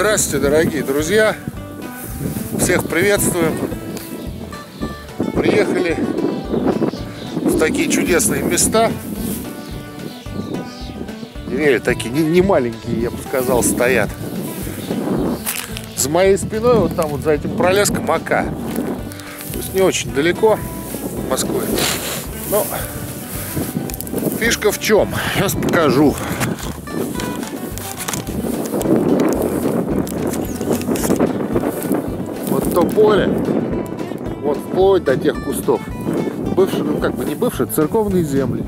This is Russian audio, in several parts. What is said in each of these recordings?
Здравствуйте, дорогие друзья! Всех приветствуем! Приехали в такие чудесные места. Деревья такие не маленькие, я бы сказал, стоят. За моей спиной, вот там вот за этим пролеском, Ока. То есть не очень далеко от Москвы. Но фишка в чем? Сейчас покажу. Вот то поле, вот вплоть до тех кустов. Бывшие, ну как бы не бывшие, церковные земли.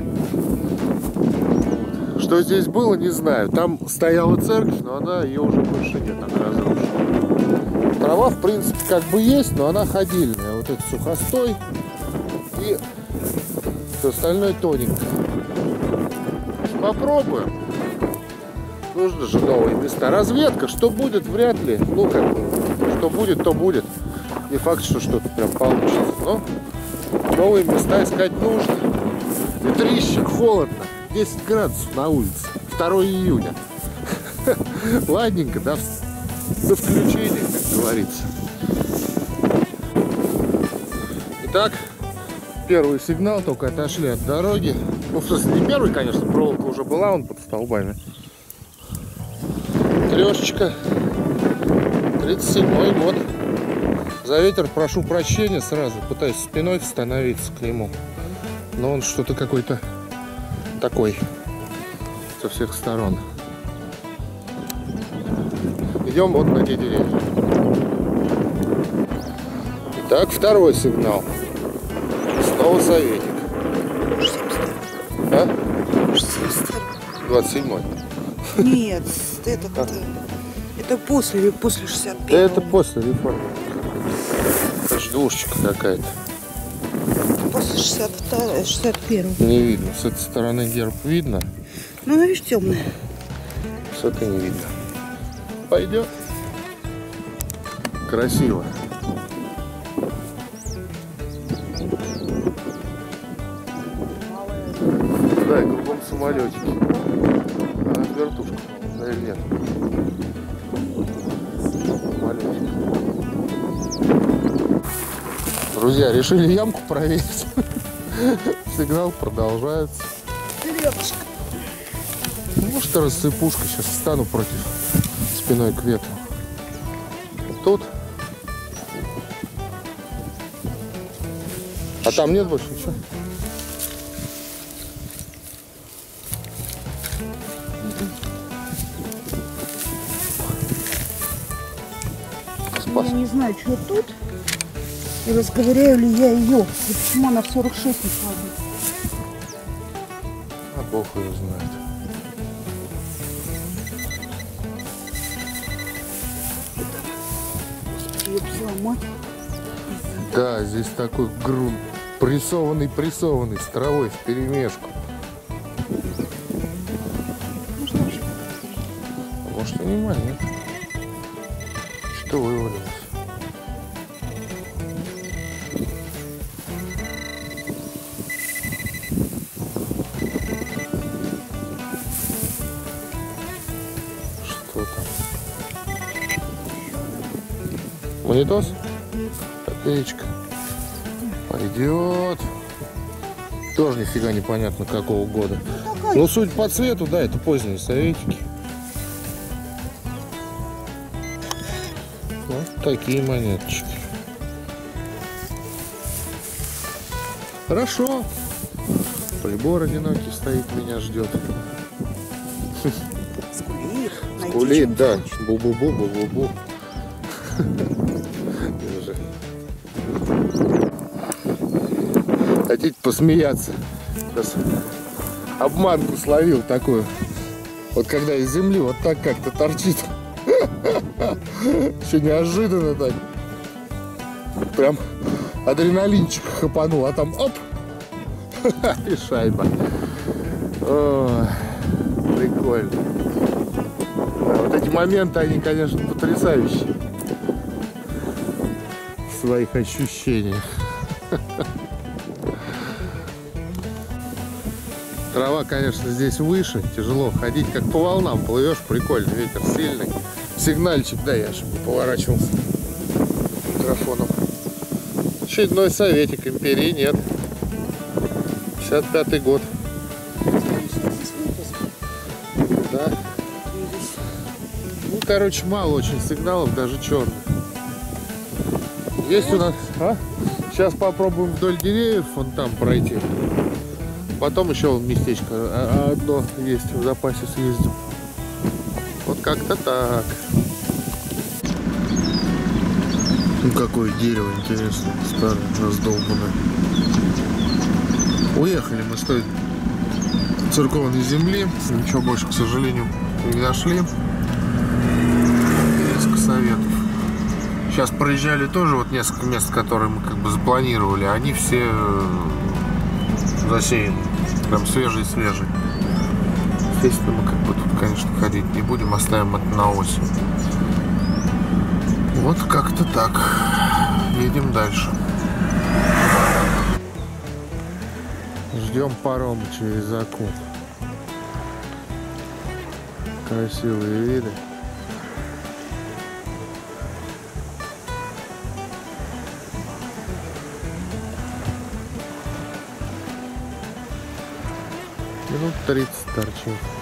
Что здесь было, не знаю. Там стояла церковь, но ее уже больше нет, она разрушена. Трава, в принципе, как бы есть, но она ходильная. Вот это сухостой и все остальное тоненькое. Попробуем. Нужно же новые места. Разведка, что будет, вряд ли. Ну, как бы, что будет, то будет. Не факт, что что-то прям получится. Но новые места искать нужно. Ветрище, холодно. 10 градусов на улице. 2 июня. Ладненько, до включения, как говорится. Итак, первый сигнал, только отошли от дороги. Ну, в смысле, не первый, конечно, проволока уже была, он под столбами. Трешечка. 37-й год. За ветер прошу прощения сразу. Пытаюсь спиной становиться к нему. Но он что-то какой-то такой со всех сторон. Идем вот на те деревья. Итак, второй сигнал. Снова советник. А? 27-й. Нет, это после 61-го. Это после реформы. Это же двушечка какая-то. После 62-го, 61-го. Не видно. С этой стороны герб видно. Ну, она, видишь, темная. С этой не видно. Пойдет. Красиво. Да, и кругом самолетики. А вертушка, или нет? Самолетик. Друзья, решили ямку проверить. Сигнал продолжается. Ребушка. Может, рассыпушка. Сейчас встану против спиной к ветру. Тут. А там нет больше ничего? Я не знаю, что тут. И разговариваю ли я ее. И почему она в 46 не кладет. А Бог ее знает. Ее взломать. Да, здесь такой грунт. Прессованный, с травой вперемешку. Может, и нема, нет? Что вывалилось? Что там? Монитос? Копеечка. Пойдет. Тоже нифига непонятно какого года. Ну, судя по цвету, да, это поздние советики. Вот такие монеточки. Хорошо. Прибор одинокий стоит, меня ждет. Скулит. Скулит, да. Бу-бу-бу, бу-бу-бу. Хотите посмеяться? Сейчас обманку словил такую. Вот когда из земли вот так как-то торчит. Еще неожиданно так. Прям адреналинчик хапанул, а там оп! И шайба. О, прикольно. Да, вот эти моменты, они, конечно, потрясающие в своих ощущениях. Трава, конечно, здесь выше, тяжело ходить, как по волнам плывешь, прикольно, ветер сильный. сигнальчик, да, я же не поворачивался микрофоном. Очередной советик, империи нет. 55-й год. Да. Ну, короче, мало очень сигналов, даже черных. Есть у нас... А? Сейчас попробуем вдоль деревьев вон там пройти. Потом еще местечко одно есть в запасе, съездим. Вот как-то так. Ну, какое дерево интересное, старое, раздолбанное. Уехали мы с той церковной земли. Ничего больше, к сожалению, не нашли. Несколько советов. Сейчас проезжали тоже вот несколько мест, которые мы как бы запланировали. Они все засеяны. Прям свежие-свежие. Естественно, мы как бы тут, конечно, ходить не будем. Оставим это на осень. Вот как-то так. Едем дальше. Ждем паром через Аку. Красивые виды. Минут 30 торчит.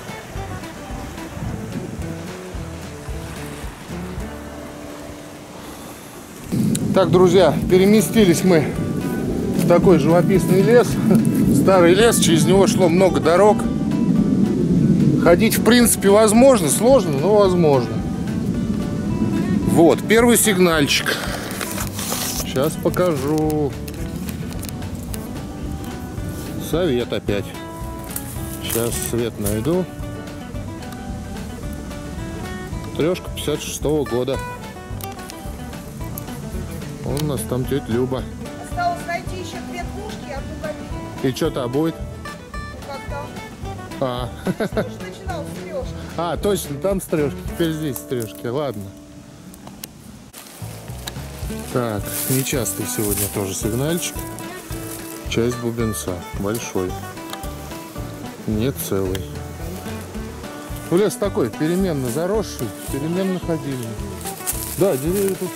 Так, друзья, переместились мы в такой живописный лес. Старый лес, через него шло много дорог. Ходить, в принципе, возможно. Сложно, но возможно. Вот, первый сигнальчик. Сейчас покажу. Совет опять. Сейчас свет найду. Трешка 56-го года. Вон у нас там тетя Люба. Осталось найти еще 2 пушки и 1 копейку. И что-то будет? Ну как там? А. Ты же начинал с 3. А, точно, там стрёшки. Теперь здесь стрёшки. Ладно. Так, нечастый сегодня тоже сигнальчик. Часть бубенца. Большой. Не целый. Ну, лес такой, переменно заросший, переменно ходильный. Да, деревья тут.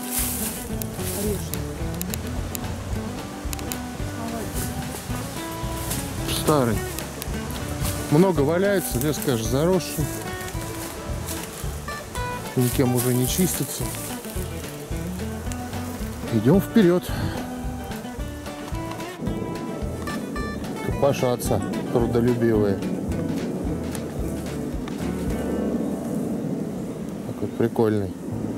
Старый. Много валяется, лес, конечно, заросший. Никем уже не чистится. Идем вперед. Копошатся трудолюбивые. Такой прикольный.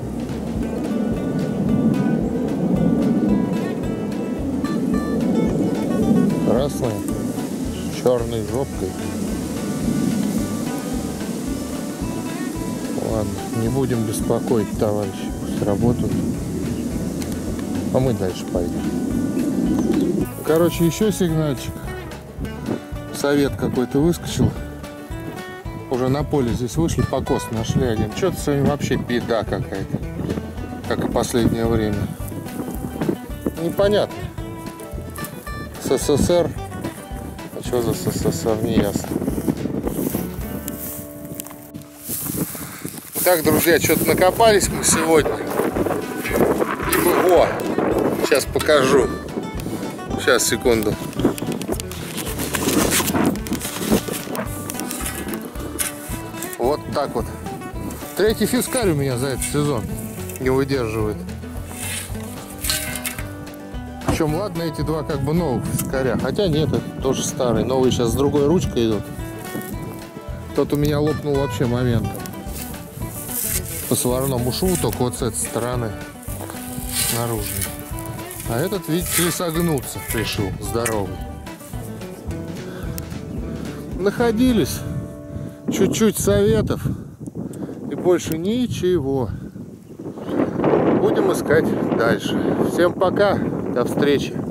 Красный, с черной жопкой. Ладно, не будем беспокоить товарищей, пусть работают. А мы дальше пойдем. Короче, еще сигнальчик. Совет какой-то выскочил. Уже на поле здесь вышли, покос нашли один. Что-то сегодня вообще беда какая-то. Как и последнее время. Непонятно. СССР. А что за СССР, не ясно. Так, друзья, что-то накопались мы сегодня. И мы... О! Сейчас покажу. Сейчас, секунду. Вот так вот. 3-й фискарь у меня за этот сезон не выдерживает. Причем, ладно, эти 2 как бы новых фискаря. Хотя нет, это тоже старый. Новые сейчас с другой ручкой идут. Тот у меня лопнул вообще моментом. По сварному шву, только вот с этой стороны. Наружный. А этот, видите ли, согнуться решил. Здоровый. Находились. Чуть-чуть советов. И больше ничего. Будем искать дальше. Всем пока. До встречи.